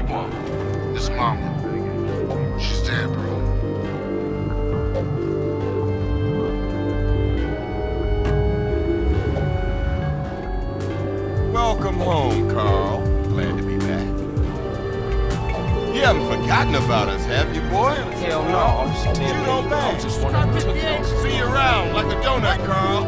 you want? This mama. She's dead, bro. Welcome home, Carl. Glad to be back. You haven't forgotten about us, have you, boy? Hell no, I'm just You don't bang. just wondering what took you. See you around like a donut, Carl.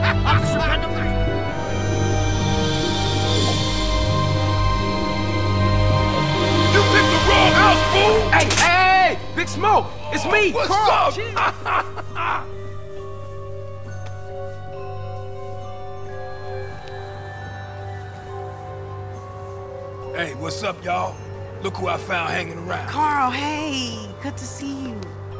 You picked the wrong house, fool! Hey, Big Smoke! It's me, What's Carl! up? Hey, what's up, y'all? Look who I found hanging around. Carl, hey, good to see you.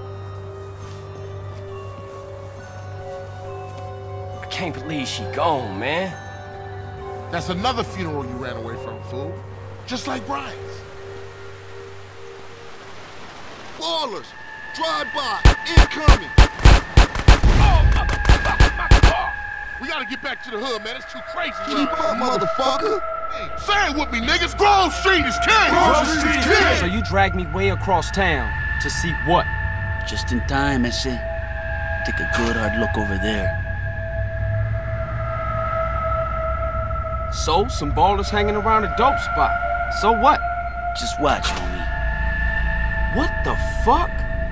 I can't believe she gone, man. That's another funeral you ran away from, fool. Just like Brian's. Ballers, drive-by, incoming. Oh, my car. We gotta get back to the hood, man. It's too crazy. Keep up, motherfucker. Hey, say it with me, niggas. Grove Street is king. Grove Street is king. So you dragged me way across town to see what? Just in time, ese. Take a good hard look over there. So, some ballers hanging around a dope spot. So what? Just watch, homie. What the fuck?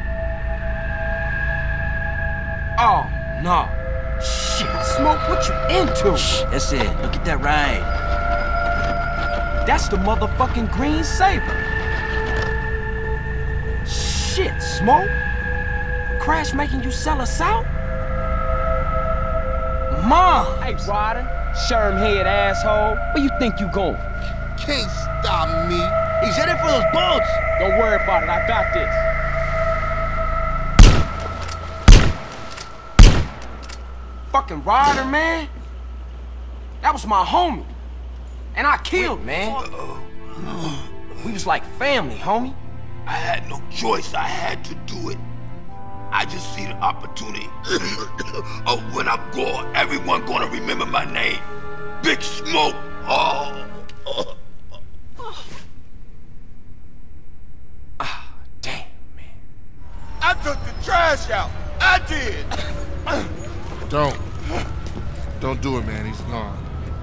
Oh, no. Shit, Smoke, what you into? Shh, that's it. Look at that ride. That's the motherfucking Green Saber. Shit, Smoke. Crash making you sell us out? Mom! Hey, Ryder. Sherm head asshole. Where you think you going? Can't stop me. He's headed for those boats. Don't worry about it. I got this. Fucking Ryder, man. That was my homie. And I killed, man. We was like family, homie. I had no choice. I had to do it. I just see the opportunity of when I'm gone, everyone gonna remember my name. Big Smoke. Oh. Damn, man. I took the trash out. I did. Don't do it, man. He's gone.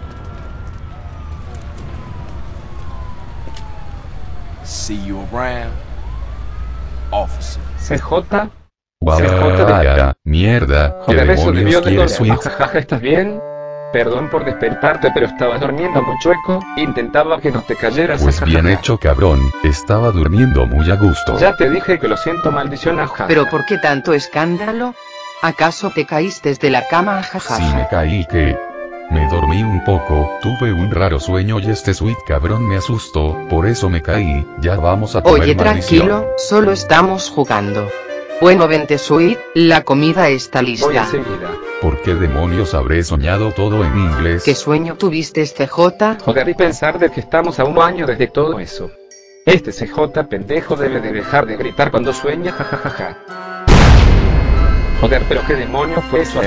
See you around, officer. CJ. Vaya, mierda, ¿qué Joder, eso demonios debió de quieres, doler. Sweet? Jajaja, ¿estás bien? Perdón por despertarte, pero estaba durmiendo muy chueco. Intentaba que no te cayeras. Pues bien jajaja. hecho, cabrón, estaba durmiendo muy a gusto. Ya te dije que lo siento, maldición, ajaja. ¿Pero por qué tanto escándalo? ¿Acaso te caíste de la cama, jajaja? Sí, me caí que... Me dormí un poco, tuve un raro sueño y este Sweet cabrón me asustó, por eso me caí. Ya vamos a comer, Oye, maldición. tranquilo, solo estamos jugando. Bueno, vente, Sweet, la comida está Voy lista. enseguida. ¿Por qué demonios habré soñado todo en inglés? ¿Qué sueño tuviste, CJ? Joder, y pensar de que estamos a un año desde todo eso. Este CJ pendejo debe de dejar de gritar cuando sueña, jajajaja. Joder, pero qué demonio fue eso.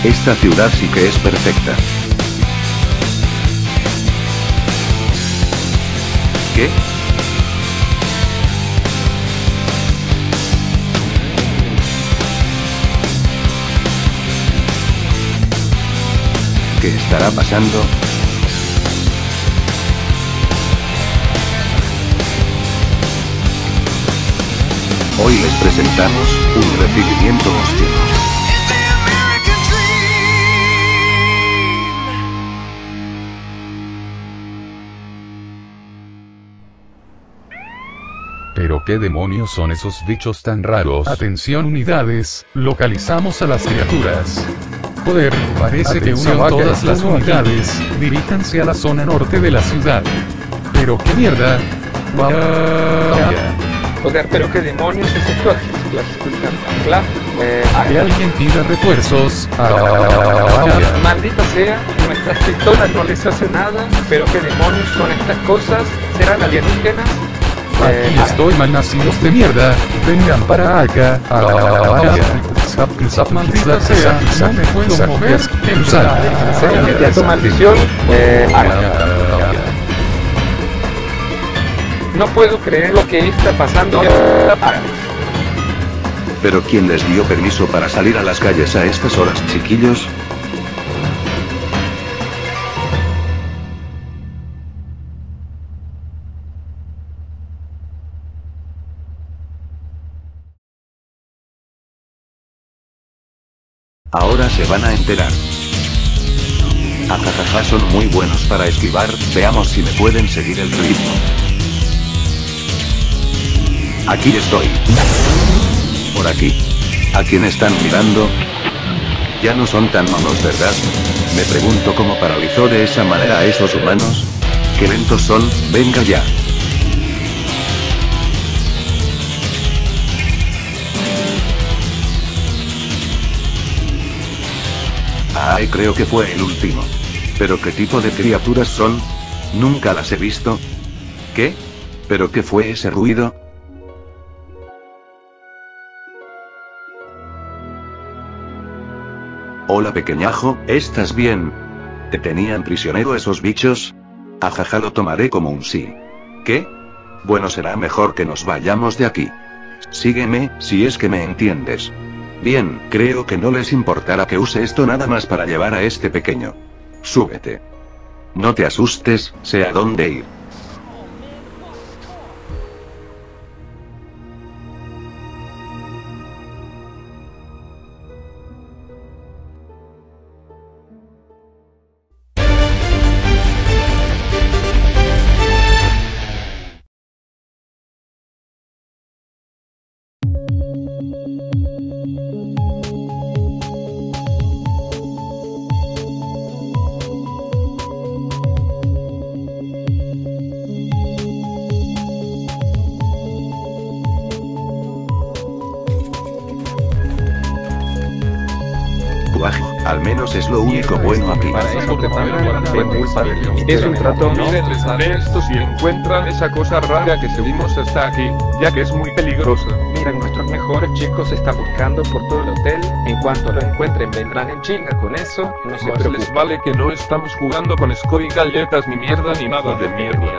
Esta ciudad sí que es perfecta. ¿Qué? ¿Qué estará pasando? Hoy les presentamos un recibimiento hostil. Pero qué demonios son esos bichos tan raros. Atención unidades, localizamos a las criaturas. Joder, parece que todas las unidades, diríjanse a la zona norte de la ciudad. Pero qué mierda. Joder, pero qué demonios es esto. Que alguien pida refuerzos. Maldita sea, nuestras pistolas no les hace nada, pero qué demonios son estas cosas. ¿Serán alienígenas? Aquí estoy, malnacidos de mierda. Vengan para acá. Maldita sea, no me puedo mover. ¿Qué tu maldición? No puedo creer lo que está pasando. ¿Pero quién les dio permiso para salir a las calles a estas horas, chiquillos? Ahora se van a enterar. Ajajaja, son muy buenos para esquivar, veamos si me pueden seguir el ritmo. Aquí estoy. Por aquí. ¿A quién están mirando? Ya no son tan malos, ¿verdad? Me pregunto cómo paralizó de esa manera a esos humanos. ¿Qué lentos son? Venga ya. Ay, creo que fue el último. ¿Pero qué tipo de criaturas son? Nunca las he visto. ¿Qué? ¿Pero qué fue ese ruido? Hola pequeñajo, ¿estás bien? ¿Te tenían prisionero esos bichos? Ajaja, lo tomaré como un sí. ¿Qué? Bueno, será mejor que nos vayamos de aquí. Sígueme, si es que me entiendes. Bien, creo que no les importará que use esto nada más para llevar a este pequeño. Súbete. No te asustes, sé a dónde ir. Al menos es lo único bueno aquí. Es un trato. Miren, les haré esto si encuentran esa cosa rara que subimos hasta aquí, ya que es muy peligrosa. Miren, nuestros mejores chicos están buscando por todo el hotel. En cuanto lo encuentren, vendrán en chinga con eso. No se preocupen. Les vale que no estamos jugando con Scoy galletas ni mierda ni nada de mierda.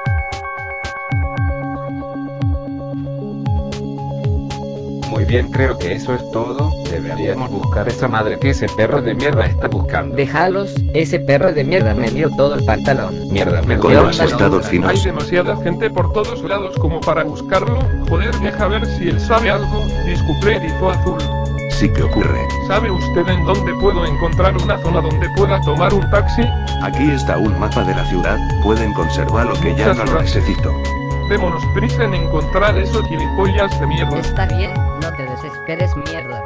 Muy bien, creo que eso es todo. Deberíamos buscar esa madre que ese perro de mierda está buscando. Déjalos, ese perro de mierda me dio todo el pantalón. Mierda, me ¿Cómo has estado, finos? Hay demasiada gente por todos lados como para buscarlo. Joder, deja ver si él sabe algo. Disculpe, grifo azul. Sí, ¿qué ocurre? ¿Sabe usted en dónde puedo encontrar una zona donde pueda tomar un taxi? Aquí está un mapa de la ciudad, pueden conservar lo que ya no lo necesito. Démonos prisa en encontrar esos gilipollas de mierda. Está bien, no te desesperes, mierda.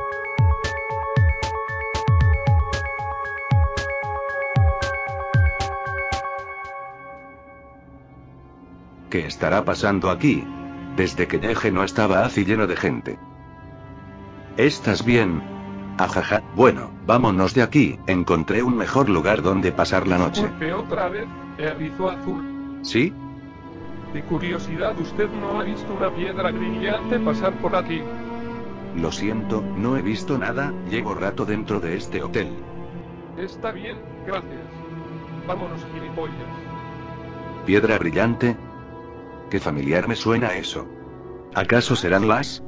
¿Qué estará pasando aquí? Desde que llegué no estaba así lleno de gente. ¿Estás bien? Ajaja, bueno, vámonos de aquí, encontré un mejor lugar donde pasar la noche. Disculpe otra vez, erizo azul. ¿Sí? De curiosidad, ¿usted no ha visto una piedra brillante pasar por aquí? Lo siento, no he visto nada, llevo rato dentro de este hotel. Está bien, gracias. Vámonos, gilipollas. ¿Piedra brillante? Qué familiar me suena eso. ¿Acaso serán las?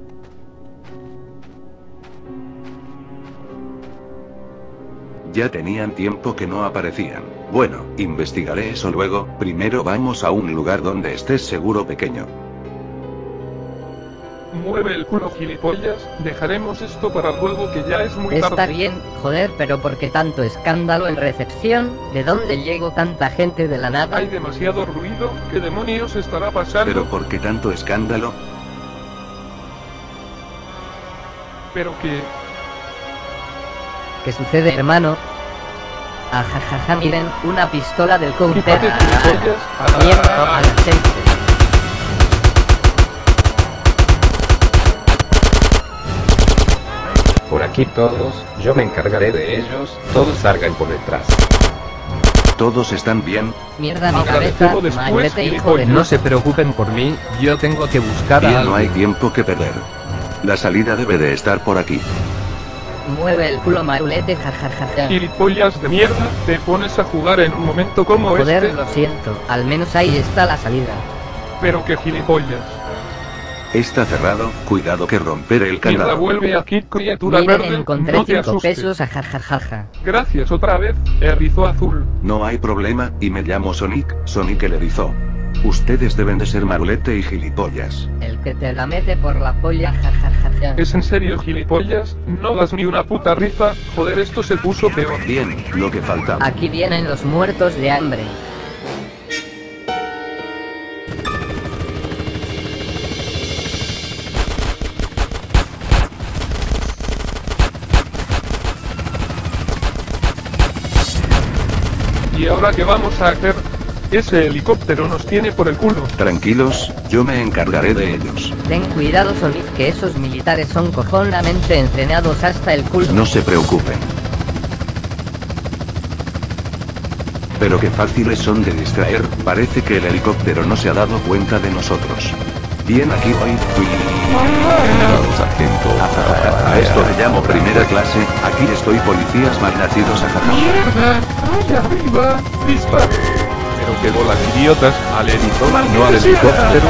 Ya tenían tiempo que no aparecían. Bueno, investigaré eso luego, primero vamos a un lugar donde estés seguro, pequeño. Mueve el culo, gilipollas, dejaremos esto para luego que ya es muy tarde. Está bien, joder, pero ¿por qué tanto escándalo en recepción? ¿De dónde llegó tanta gente de la nada? Hay demasiado ruido, ¿qué demonios estará pasando? ¿Pero por qué tanto escándalo? Pero que... ¿Qué sucede, hermano? Ajajaja, miren, una pistola del counter. Quítate, gilipollas. Mierda, al aceite. Por aquí todos, yo me encargaré de ellos, todos salgan por detrás. ¿Todos están bien? Mierda, mi cabeza, Mayulete, hijo de... No se preocupen por mí, yo tengo que buscar a Bien, alguien. no hay tiempo que perder. La salida debe de estar por aquí. Mueve el culo, Mayulete, jajajaja. Gilipollas de mierda, te pones a jugar en un momento como Joder, este. lo siento, al menos ahí está la salida. Pero que gilipollas. Está cerrado, cuidado que romper el Mierda, candado. vuelve aquí, criatura Miren, verde, encontré no te 5 asustes. pesos, ajajajaja. Gracias otra vez, erizo azul. No hay problema, y me llamo Sonic, Sonic el erizó. Ustedes deben de ser Marulete y gilipollas. El que te la mete por la polla, jajajaja. ¿Es en serio, gilipollas? No das ni una puta risa, joder, esto se puso peor. Bien, lo que faltaba. Aquí vienen los muertos de hambre. ¿Y ahora qué vamos a hacer? Ese helicóptero nos tiene por el culo. Tranquilos, yo me encargaré de ellos. Ten cuidado, Sonic, que esos militares son cojonamente entrenados hasta el culo. No se preocupen. Pero qué fáciles son de distraer, parece que el helicóptero no se ha dado cuenta de nosotros. Bien, aquí voy. Sargento. A esto le llamo primera clase, aquí estoy, policías malnacidos, ¡Mierda! ¡Allá arriba! ¡Dispare! Pero qué bolas idiotas, al erizón, no al helicóptero.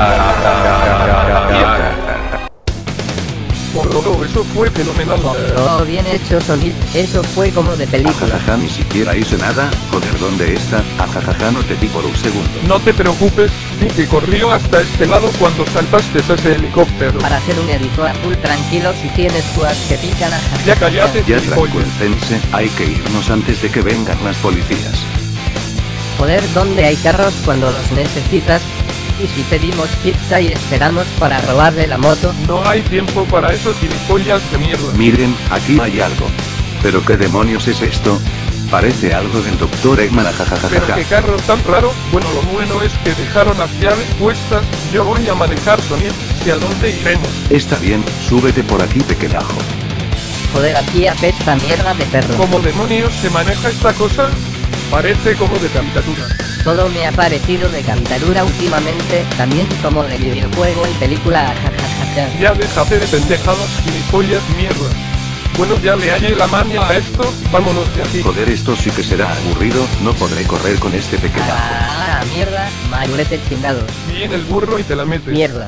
Por todo eso fue fenomenal. Oh, bien hecho, Sonic, eso fue como de película. Ajajaja, ni siquiera hice nada, joder, ¿dónde está? Ajajaja, no te vi por un segundo. No te preocupes, vi que corrió hasta este lado cuando saltaste a ese helicóptero. Para hacer un erizo azul tranquilo si tienes púas que pican a jajaja. Ya cállate, Ya gilipollas. tranquilícense, hay que irnos antes de que vengan las policías. Joder, ¿dónde hay carros cuando los necesitas? ¿Y si pedimos pizza y esperamos para robarle la moto? No hay tiempo para esos gilipollas de mierda. Miren, aquí hay algo. ¿Pero qué demonios es esto? Parece algo del Dr. Eggman, Pero ajajajaja. qué carro tan raro. Bueno, lo bueno es que dejaron las llaves puestas. Yo voy a manejar, Sonic. ¿Y a dónde iremos? Está bien, súbete por aquí, pequeñajo. Joder, aquí apesta mierda de perro. ¿Cómo demonios se maneja esta cosa? Parece como de caricatura. Todo me ha parecido de caricatura últimamente, también como de videojuego y película, jajajaja. Ya déjate de pendejadas, gilipollas, mierda. Bueno, ya le hallé la maña a esto, vámonos de aquí. Joder, esto sí que será aburrido, no podré correr con este pequeñajo. Ah, mierda, Mayulete chingados. Viene el burro y te la metes. Mierda.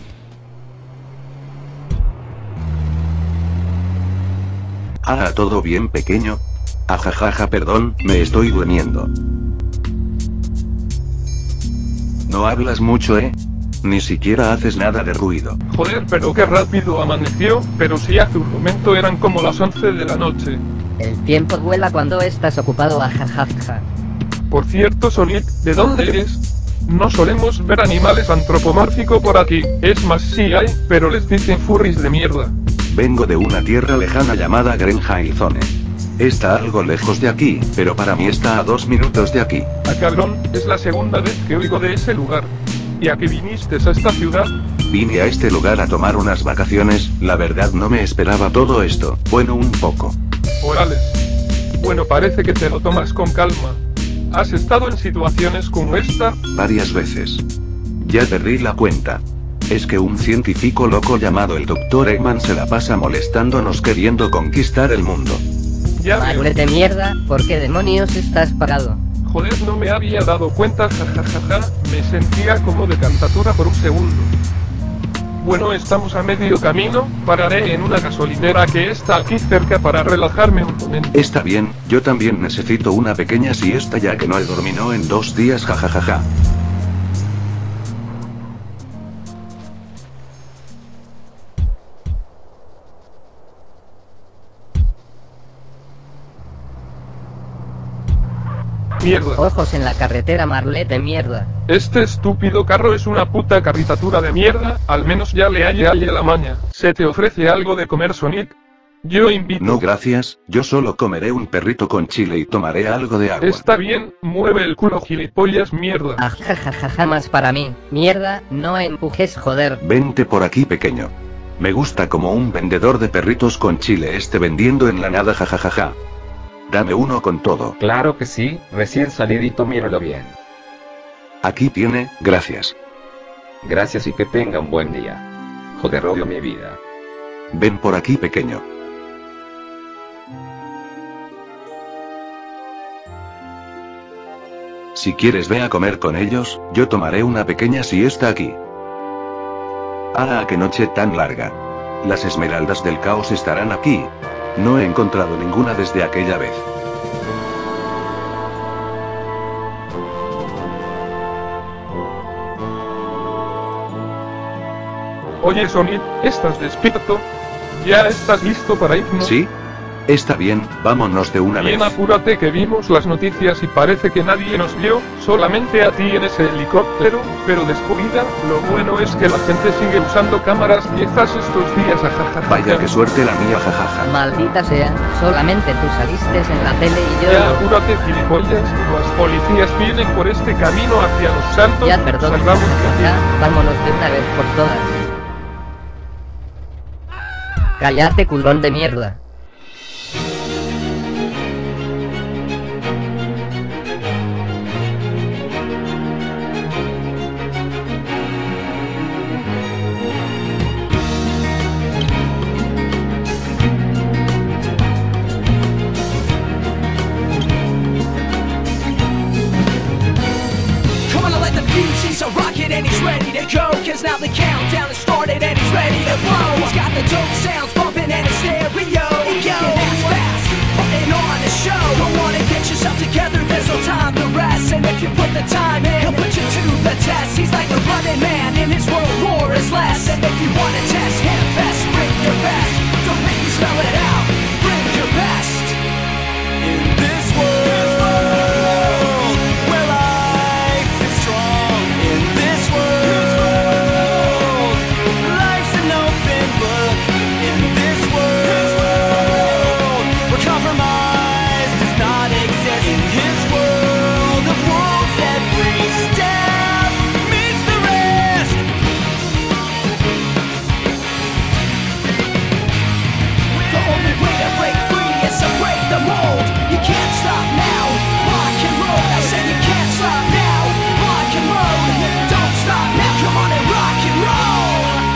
Ah, todo bien, pequeño. Ajajaja, perdón, me estoy durmiendo. No hablas mucho, Ni siquiera haces nada de ruido. Joder, pero qué rápido amaneció, pero si hace un momento eran como las 11 de la noche. El tiempo vuela cuando estás ocupado, ajajaja. Por cierto, Sonic, ¿de dónde eres? No solemos ver animales antropomórficos por aquí, es más sí hay, pero les dicen furries de mierda. Vengo de una tierra lejana llamada Greenhill Zone. Está algo lejos de aquí, pero para mí está a 2 minutos de aquí. Ah, cabrón, es la segunda vez que oigo de ese lugar. ¿Y a qué viniste a esta ciudad? Vine a este lugar a tomar unas vacaciones, la verdad no me esperaba todo esto, bueno, un poco. Orales. Bueno, parece que te lo tomas con calma. ¿Has estado en situaciones como esta? Varias veces. Ya perdí la cuenta. Es que un científico loco llamado el Dr. Eggman se la pasa molestándonos queriendo conquistar el mundo. Ya veo. Marulete mierda, ¿por qué demonios estás parado? Joder, no me había dado cuenta, jajajaja, me sentía como de cantatura por un segundo. Bueno, estamos a medio camino, pararé en una gasolinera que está aquí cerca para relajarme un momento. Está bien, yo también necesito una pequeña siesta ya que no he dormido en 2 días, jajajaja. Mierda. Ojos en la carretera, Marulete mierda. Este estúpido carro es una puta caricatura de mierda, al menos ya le hallé la maña. ¿Se te ofrece algo de comer, Sonic? Yo invito. No gracias, yo solo comeré un perrito con chile y tomaré algo de agua. Está bien, mueve el culo, gilipollas mierda. Ajajaja, más para mí. Mierda, no empujes, joder. Vente por aquí, pequeño. Me gusta como un vendedor de perritos con chile esté vendiendo en la nada, jajajaja. Dame uno con todo. Claro que sí, recién salidito, míralo bien. Aquí tiene, gracias. Gracias y que tenga un buen día. Joder, odio mi vida. Ven por aquí, pequeño. Si quieres ve a comer con ellos, yo tomaré una pequeña siesta aquí. ¡Ah, qué noche tan larga! Las esmeraldas del caos estarán aquí. No he encontrado ninguna desde aquella vez. Oye, Sonic, ¿estás despierto? ¿Ya estás listo para irnos? ¿Sí? Está bien, vámonos de una Bien, vez. apúrate que vimos las noticias y parece que nadie nos vio, solamente a ti en ese helicóptero, pero descuida, lo bueno es que la gente sigue usando cámaras viejas estos días, ajajaja. Vaya que suerte la mía, jajaja. Maldita sea, solamente tú saliste en la tele y yo... Ya, apúrate, gilipollas, los policías vienen por este camino hacia Los Santos, Ya, perdón. salgamos de aquí. Ya, vámonos de una vez por todas. Cállate, culón de mierda. Come on, let the fuse, he's a rocket and he's ready to go. Cause now the countdown has started and he's ready to blow. He's got the dope sounds bumping and his stereo. That's fast, putting on a show. Don't wanna get yourself together, there's no time to rest. And if you put the time in, he'll put you to the test. He's like a running man and his world war is less. And if you wanna test him, best bring your best. Don't make me spell it out, bring your best. In this world where life is strong, in this world life's an open book. In this world where compromise does not exist. In his world of wolves, every step meets the rest. The only way to break free is to break the mold. You can't stop now, rock and roll. I said you can't stop now, rock and roll. Don't stop now, come on and rock and roll.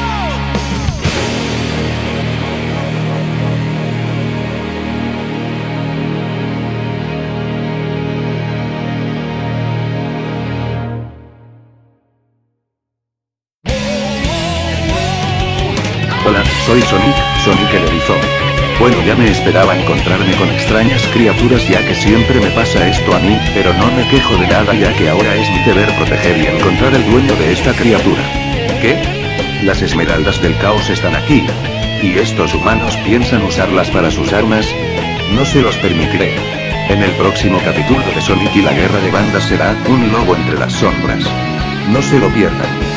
Hola, soy Sonic el Erizón. Bueno, ya me esperaba encontrarme con extrañas criaturas ya que siempre me pasa esto a mí, pero no me quejo de nada ya que ahora es mi deber proteger y encontrar el dueño de esta criatura. ¿Qué? Las esmeraldas del caos están aquí. ¿Y estos humanos piensan usarlas para sus armas? No se los permitiré. En el próximo capítulo de Sonic y la guerra de bandas será un lobo entre las sombras. No se lo pierdan.